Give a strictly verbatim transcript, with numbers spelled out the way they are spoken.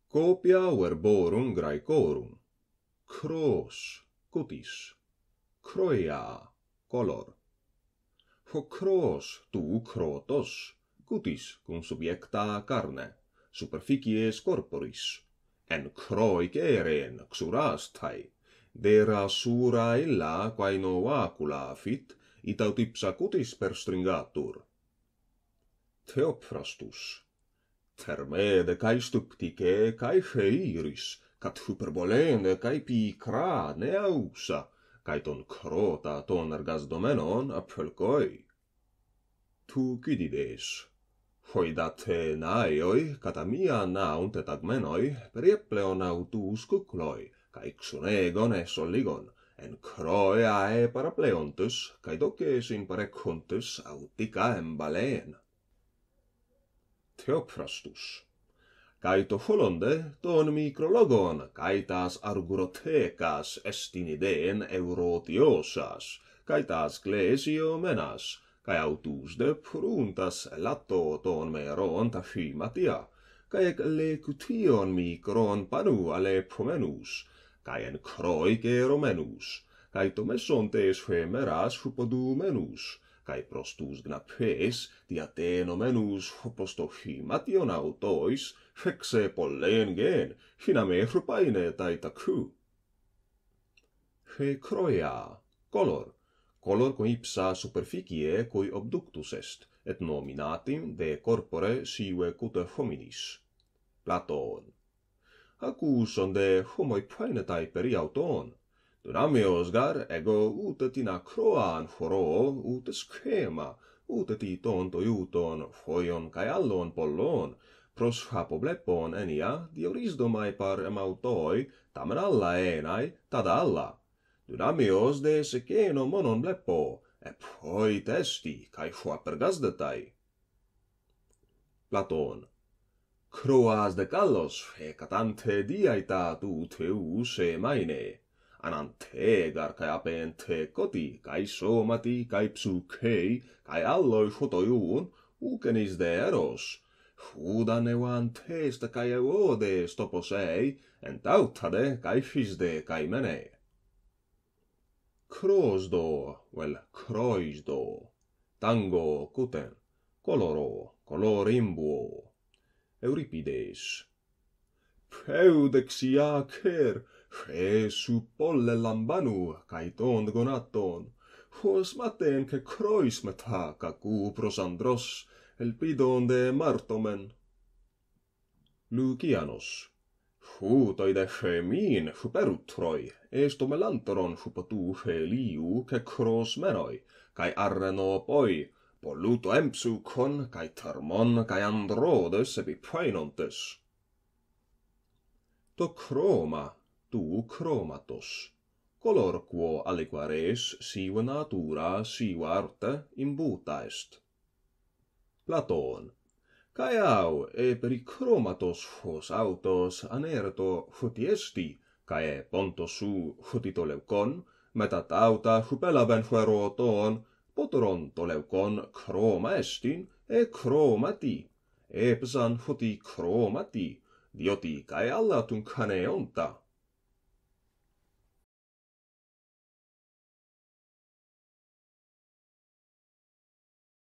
Copia Verborum Graecorum. Χρώς, cutis. Χρῶμα, color. Ho χρώς tu χρότος, cutis cum subjecta carne, superficies corporis, en khroikeren xurastai, dera sura illa quae novacula fit, itaut ipsa cutis perstringatur. Theophrastus. Thermede cae stuptice cae heiris, cat hyperbolende cae picra neausa, cae ton crota ton ergasdomenon apelcoi. Tu cidides. Hoidate naioi, cata mia naunt et agmenoi, periepleon autus cucloi, cae xunegon e soligon, en croe ae parapleontus, cae doces in parecuntus autica embaleen. Theophrastus. Cae to holonde ton micrologon, cae tas argurothecas estinideen eurotiosas, cae tas clesiomenas, cae autus de pruntas lato ton meron tachymatia, cae ec lecution micron panu ale pomenus, cae en croiceromenus, cae to mesontes femeras hupodumenus, cae prostus gnapes diatenomenus hopostocymation autois, fexe pollen gen, hiname hrupaine taitacu. He croia, color, color cum ipsa superficie cui obductus est, et nominatim de corpore sive cute hominis. Platon. Acus onde homoi paenetai periauton, Dunamios gar ego ut tina croan foro ut schema, ut ti ton toiuton foion cae allon pollon, pros hapoblepon enia diorisdomai par emautoi, tamen alla enai, tad alla. Dunamios de seceno monon blepo, e poi testi, cae foa pergasdetai. Platon. Croas de callos fecat ante diaita tu teus e maine, anantegar cae apente coti, cae somati, cae psuchei, cae alloi photoiun, ucenis de eros, hudan euantes cae euodes toposei, entautade cae fisde cae mene. Crosdo, vel croisdo, tango cuten, coloro, colorimbuo. Euripides. Peudexia cer, Jesu polle lambanu, cae ton gonaton, hos maten que crois meta cacu prosandros, elpidon de martomen. Lucianos. Hutoi de femin huperutroi, esto melantoron hupotu feliu que cros menoi, cae arreno poi, polluto empsucon, cae termon, cae androdes epipainontes. To chroma, tu chromatos, color quo aliquares sive natura sive arte imbuta est. Platon. Cae au e peri chromatos hos autos anerto hutiesti, cae ponto su hutito leucon, metat auta hupelaben hueroton, potoron to leucon chroma estin e chromati, epsan huti chromati, dioti cae allatun caneonta.